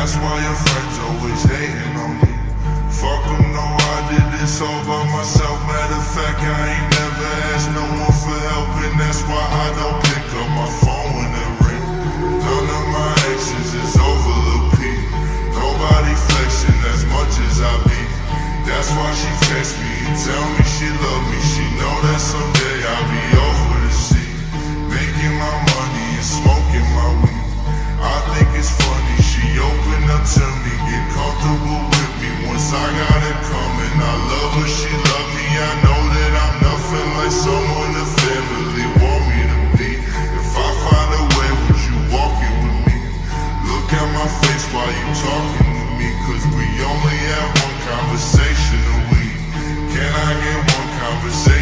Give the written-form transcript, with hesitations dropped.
That's why your friends always hating on me. Fuck them, no, I did this all by myself. Matter of fact, I ain't never asked no one for help, and that's why I don't pick up my phone when it ring. None of my exes is over the peep. Nobody flexing as much as I be. That's why she text me and tell me she love me. She know that someday I'll be over the sea, making my money and smoking my weed. I think it's funny, she opened up to me, get comfortable with me once I got it coming. I love her, she love me, I know that I'm nothing like someone the family want me to be. If I find a way, would you walk it with me? Look at my face while you talking to me, cause we only have one conversation a week. Can I get one conversation?